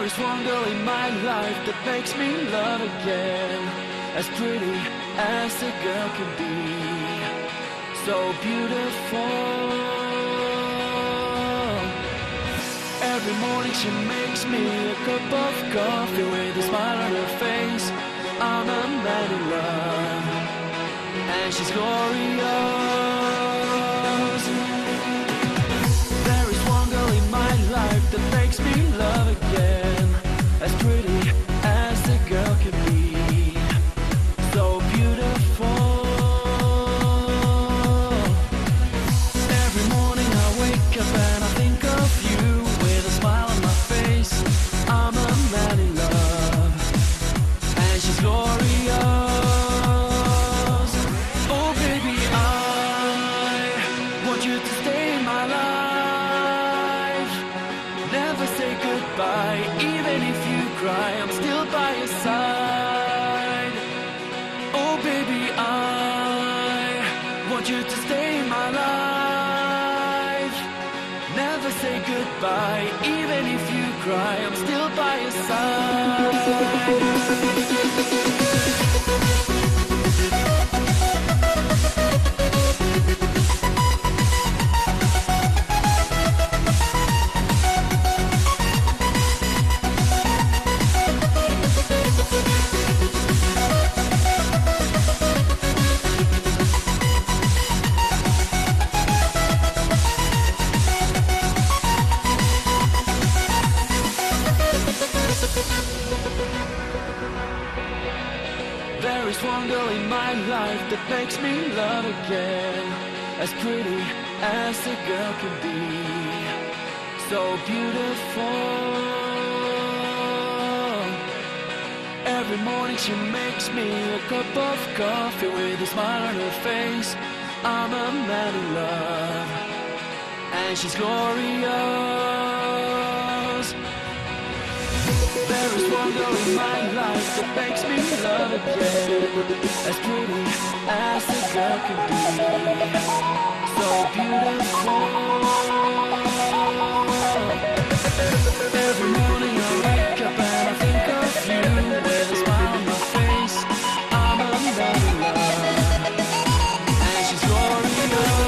There is one girl in my life that makes me love again. As pretty as a girl can be, so beautiful. Every morning she makes me a cup of coffee with a smile on her face. I'm a man in love, and she's glorious. There is one girl in my life that makes me love again. As pretty as a girl can be, so beautiful. Every morning I wake up and I think of you with a smile on my face. I'm a man in love, and she's glorious. Oh baby, I want you to stay in my life. Never say goodbye, even if you cry, I'm still by your side. Oh baby, I want you to stay in my life. Never say goodbye, even if you cry, I'm still by your side. There is one girl in my life that makes me love again. As pretty as a girl can be, so beautiful. Every morning she makes me a cup of coffee with a smile on her face. I'm a man in love, and she's glorious. There is one girl in my life that makes me love again. As pretty as a girl can be, so beautiful. Every morning I wake up and I think of you with a smile on my face. I'm a man in love, and she's glorious.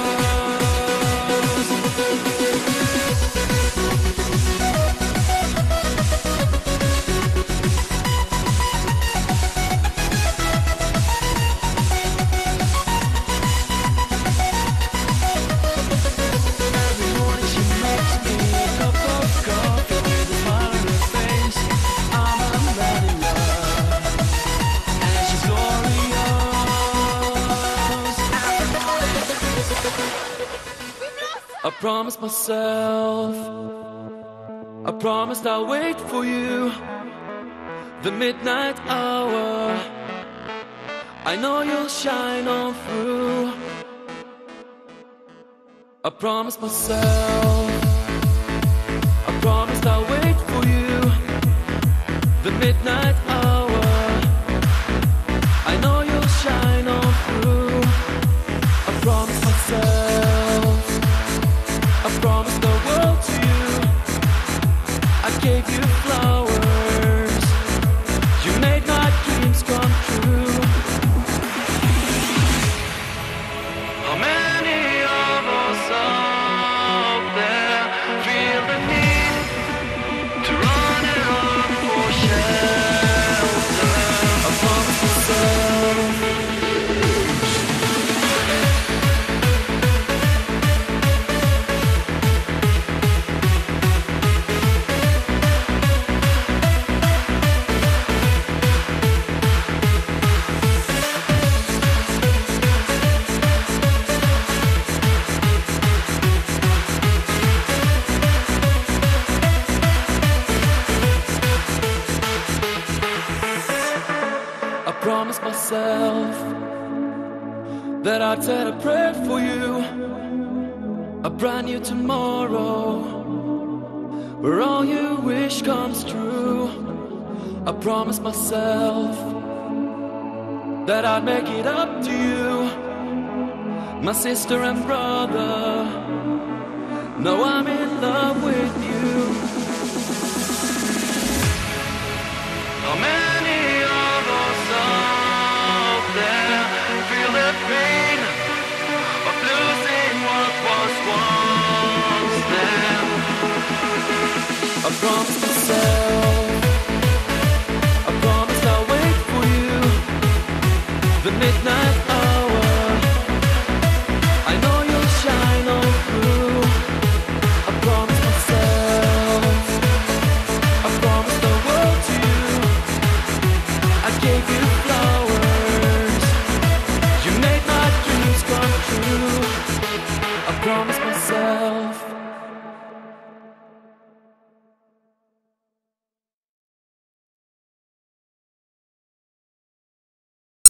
I promised myself, I promised I'll wait for you, the midnight hour. I know you'll shine on through. I promised myself, I promised I'll wait for you, the midnight hour. I know you'll shine on through. I promised myself, I promised the world to you. I gave you flowers, you made my dreams come true. How many of us out there feel the need to run and run for shelter? I promised myself, promised myself that I'd said a prayer for you, a brand new tomorrow where all you wish comes true. I promised myself that I'd make it up to you, my sister and brother. Now I'm in love with you. promise myself